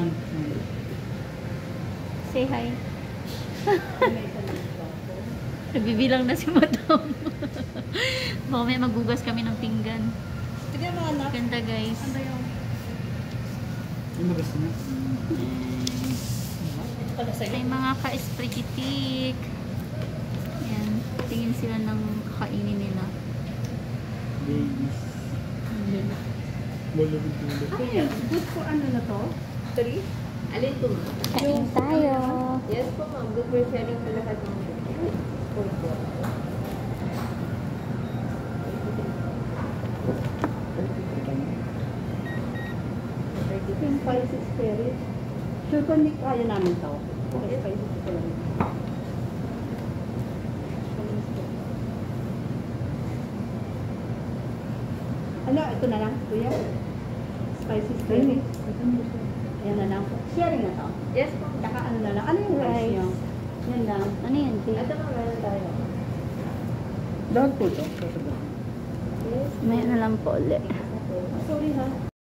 Madam. Say hi. Nagbibilang na si Madam. Baka may magugas kami ng pinggan. Tignan mo anak. Ganda guys. Ano yung? Yung gusto niya. May mga ka-espregitik. Ayan. Tingin sila ng kakainin nila. Babies. Mulubog-mulubog. Ano yan? Good for ano na to? 3? Alin po, ma'am? Kain tayo. Yes po, ma'am. Good for sharing po lahat ng food po. Yung spicy spirit. Sure ko hindi kaya namin to. Okay, spicy spirit. Ano, ito na lang, kuya? Spicy spirit. Yan na lang. Sharing na to. Yes po. Saka ano na lang. Ano yung rice Rice. nyo? Yan lang. Ano yan, Jay? Ito ma'am, meron tayo. Lahat po ito. Yes. May ano lang po ulit. Ito po. Sorry ha.